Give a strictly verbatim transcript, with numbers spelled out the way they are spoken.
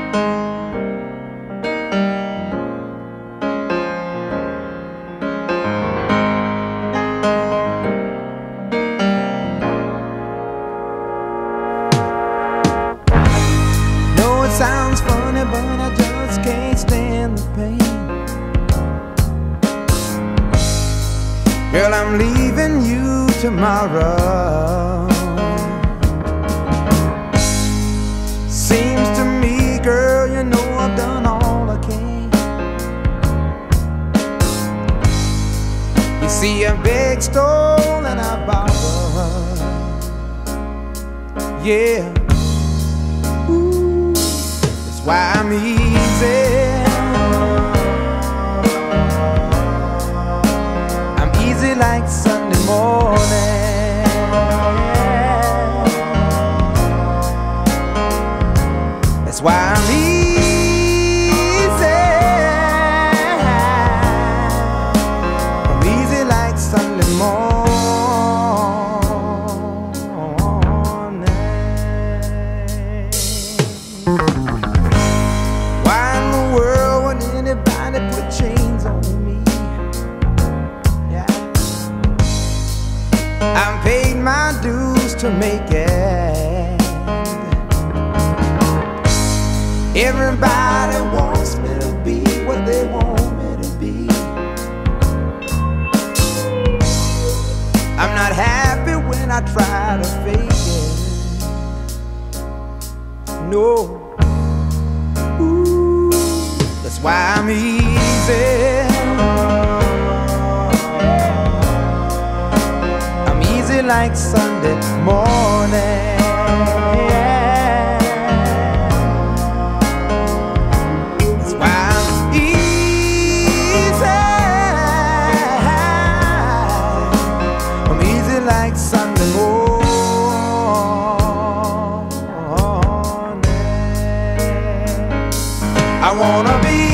Sounds funny, but I just can't stand the pain. Girl, I'm leaving you tomorrow. Seems to me, girl, you know I've done all I can. You see, I begged, stole, and I borrowed. Yeah. Why I'm easy. I'm easy like Sunday morning. That's why I'm easy. I'm easy like Sunday morning. Put chains on me. Yeah. I've paid my dues to make it. Everybody wants me to be what they want me to be. I'm not happy when I try to fake it. No. That's why I'm easy. I'm easy like Sunday morning. That's why I'm easy. I'm easy like Sunday morning. I wanna be